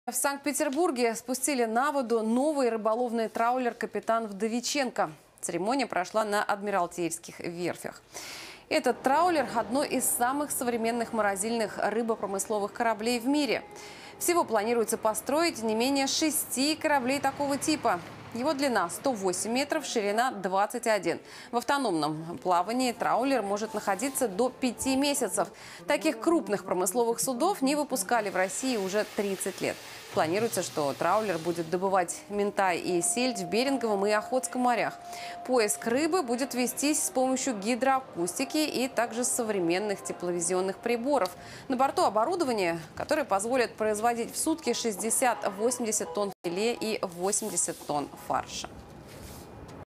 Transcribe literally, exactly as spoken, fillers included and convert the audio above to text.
В Санкт-Петербурге спустили на воду новый рыболовный траулер «Капитан Вдовиченко». Церемония прошла на Адмиралтейских верфях. Этот траулер – одно из самых современных морозильных рыбопромысловых кораблей в мире. Всего планируется построить не менее шести кораблей такого типа. Его длина сто восемь метров, ширина двадцать один. В автономном плавании траулер может находиться до пяти месяцев. Таких крупных промысловых судов не выпускали в России уже тридцать лет. Планируется, что траулер будет добывать минтай и сельдь в Беринговом и Охотском морях. Поиск рыбы будет вестись с помощью гидроакустики и также современных тепловизионных приборов. На борту оборудование, которое позволит производить в сутки шестьдесят-восемьдесят тонн филе и восемьдесят тонн фарша.